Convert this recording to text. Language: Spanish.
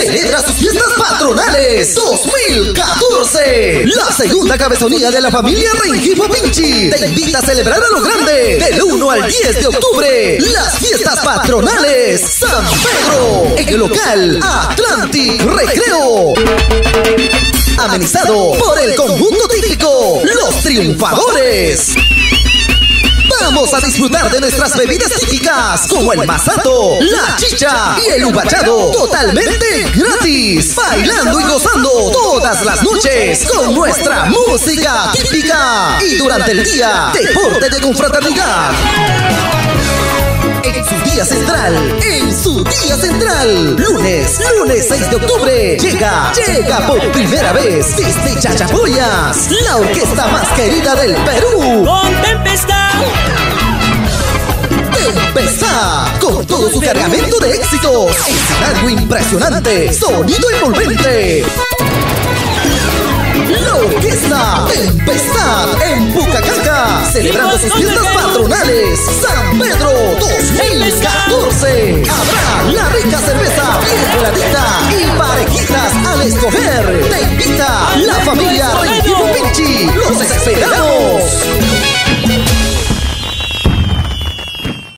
celebra sus fiestas patronales 2014. La segunda cabezonía de la familia Rengifo Vinci te invita a celebrar a lo grande del 1 al 10 de octubre. Las fiestas patronales San Pedro en el local Atlantic Recreo. Amenizado por el conjunto típico Los Triunfadores. Vamos a disfrutar de nuestras bebidas típicas como el masato, la chicha y el ubachado totalmente gratis. Bailando y gozando todas las noches con nuestra música típica. Y durante el día, deporte de confraternidad. En su día central, lunes 6 de octubre, llega por primera vez desde Chachapoyas, la orquesta más querida del Perú. Con Tempestad. Tempestad, con todo su cargamento de éxitos, escenario impresionante, sonido envolvente. La orquesta Tempestad en Pucacaca, celebrando sus fiestas patronales San Pedro 2014. Habrá la rica cerveza bien heladita